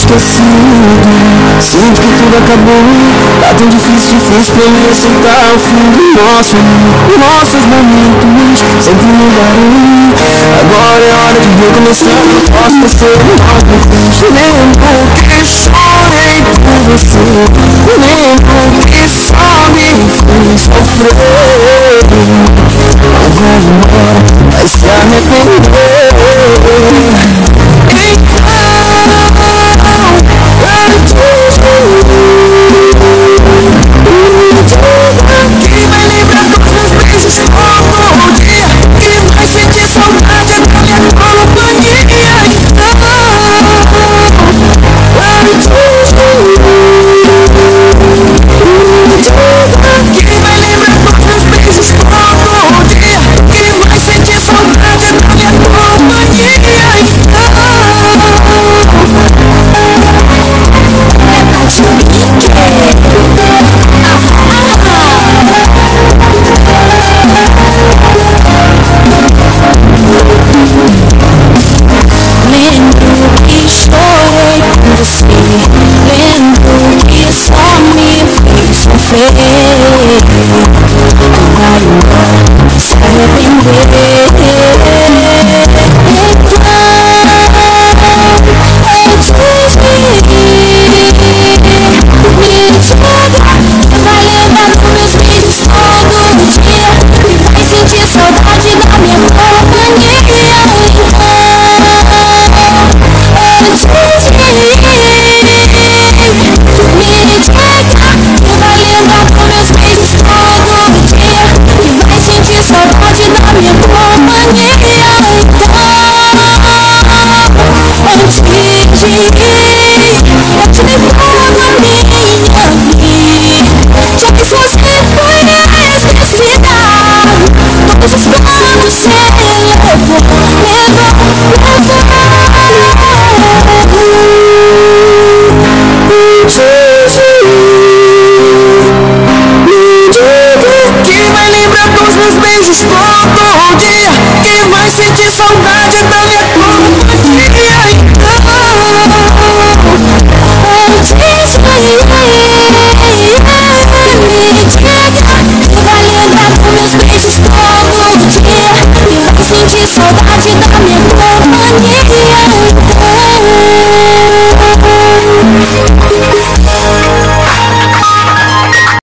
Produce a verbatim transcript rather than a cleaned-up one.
esquecido. Sinto que tudo acabou. Tá tão difícil, difícil pra mim aceitar o fim do nosso amor. Nossos momentos sempre mudaram. Agora é hora de recomeçar. Não posso esquecer o nosso fim. Lembro que chorei por você. Lembro que só me fez sofrer. Não vai embora, mas se arrepender. Antes de